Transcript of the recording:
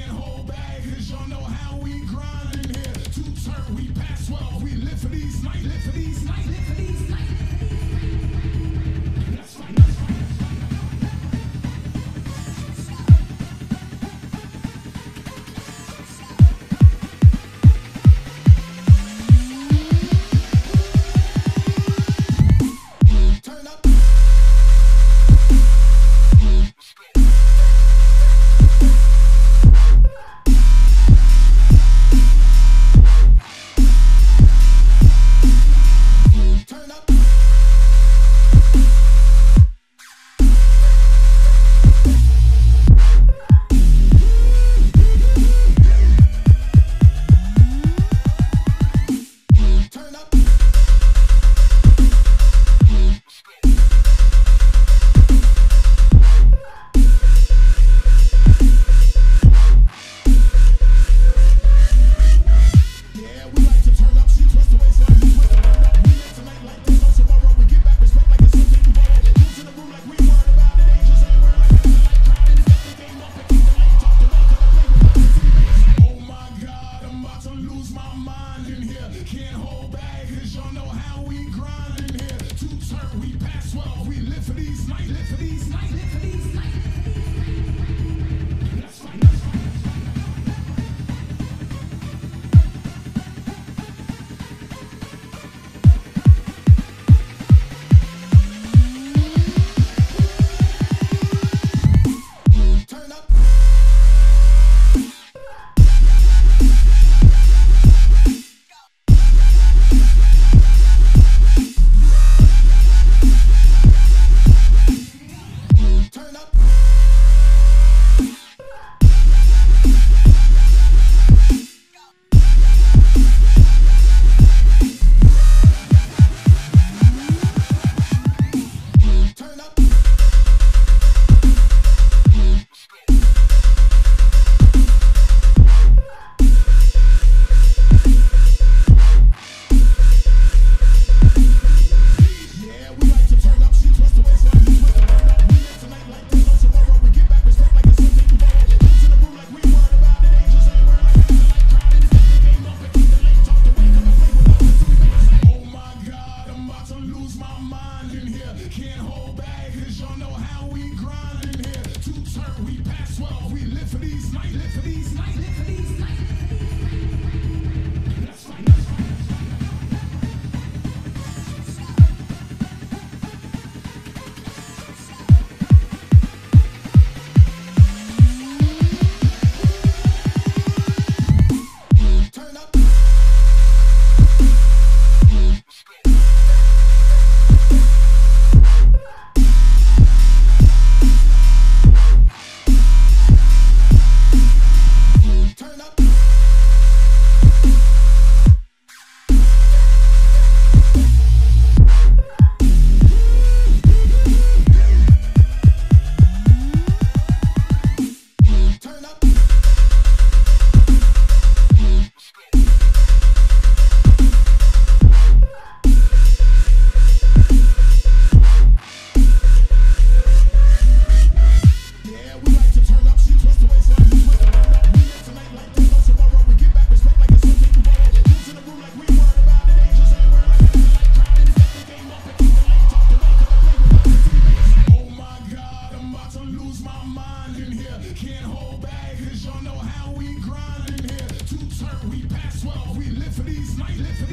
Can't hold back, cause y'all know how we grind in here. Two turn, we pass 12, we live for these nights, live for these nights, live for these nights. That's right, that's right. Turn up. Can't hold back, cause y'all know how we grind in here. Two turn, we pass 12, we live for these nights, live for these nights, live for these nights. That's right, that's right. Turn up. Can't hold back, cause y'all know how we grind in here. Two turn, we pass 12, we live for these nights, live for these nights, live for these nights. That's right, that's right. Turn up. Can't hold back, cause y'all know how we grind in here. Two turn, we pass 12, we live for these nights, live for